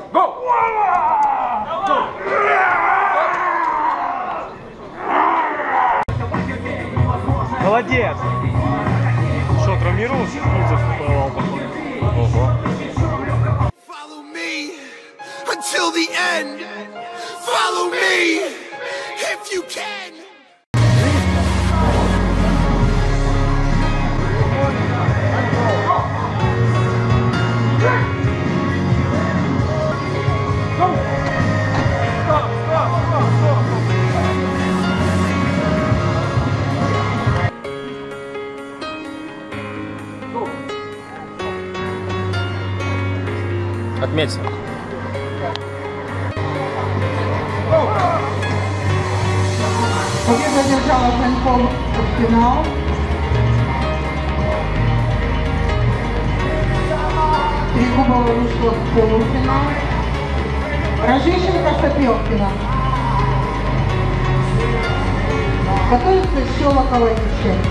Молодец! Что, травмировался? Ну, заступал, походу. Ого. Follow me until the end. Follow me if you can. Отметься. Победа одержала Франков в финал. Трегубова вышла в полуфинал. Рожищенко Сапелкина. Готовится Щелокова и Ищенко.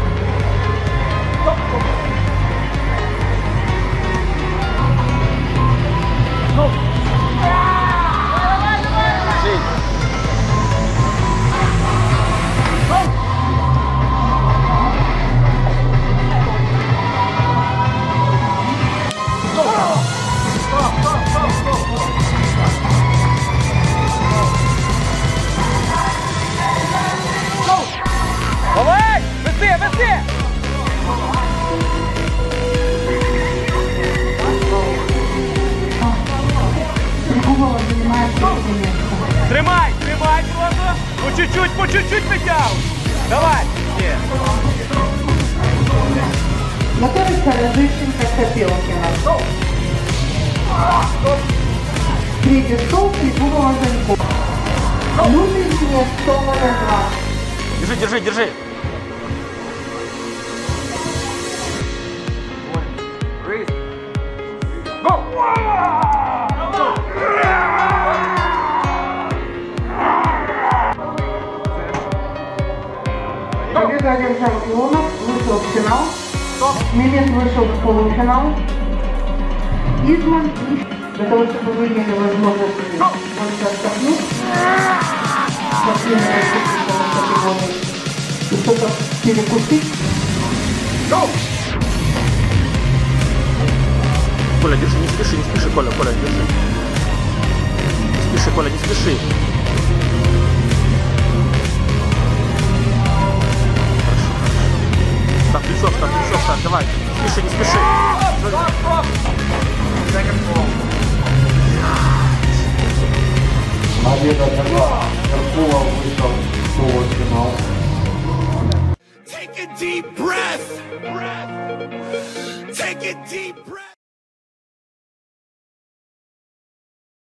Давай! Быстрее, быстрее! Трегубова занимает третье место. Тримай, тримай просто! По чуть-чуть вытягивай! Давай! Готовится Рожищенко Сапелкина. Третий стол Трегубова Занькова. Внутренний стол номер 2. Держи, держи! Победу одержал Ионов, вышел в финал. Милет вышел в полуфинал. Изман для того, чтобы вы имели возможность больше отдохнуть. И что-то перекусить. Коля, держи, не спеши, Коля, держи. Не спеши, Коля, не спеши. Ставь плечо, давай. Не спеши. Победа одержала Меркулов, вышел в полуфинал. Take a deep breath. Take a deep breath.